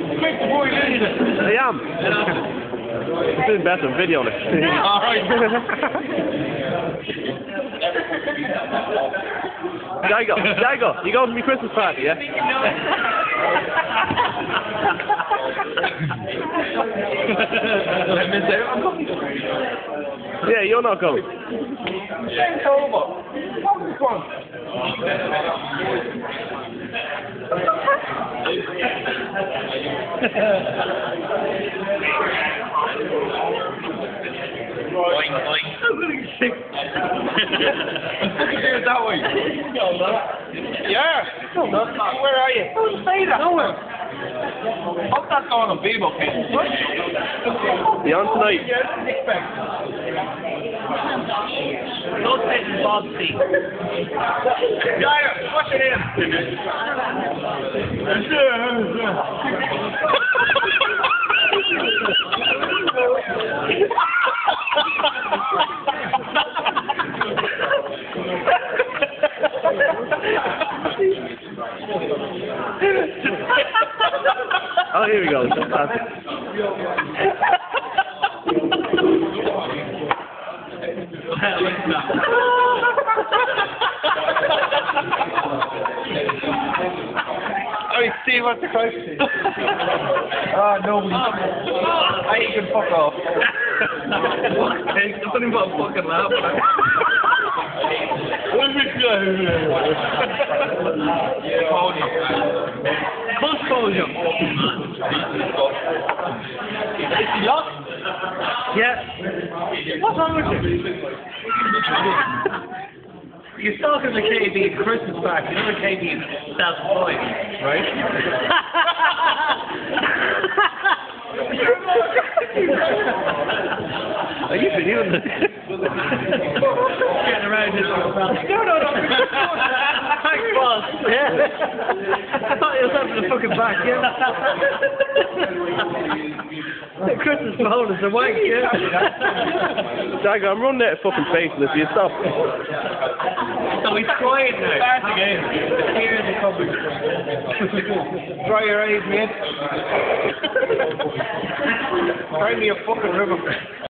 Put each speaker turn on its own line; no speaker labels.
Quick, the boy, leave it.
I am. I'm doing better on video.
Alright.
Jagger, you going to my Christmas party, yeah? Yeah, you're not going.
It's over. Come on.
Boing, boing. I'm gonna get sick.
Fucking do it that way.
No, not.
Yeah.
No, not.
Where are you?
Don't say that.
Nowhere. How's that going on Bebo, Ken?
Be on tonight.
Don't say the Bob seat.
Jagger, push it in.
Oh, here we go.
Alright, Steve, what's the question? Nobody. I can fuck off.
Something about fucking laugh. Close closure.
Is he lost?
Yeah. What's wrong with you? You're talking to KB Christmas party. You know the KB is self-employed, right?
Are you doing this?
Getting around this. No. Thanks, boss. Yeah. I thought you were having the fucking back, yeah? Christmas bonus, a wank, yeah?
Jagger, I'm running out of fucking faceless. You stop.
So he's quiet now.
Start again.
Here in the cupboard.
Dry your eyes, mate. Find me a fucking river.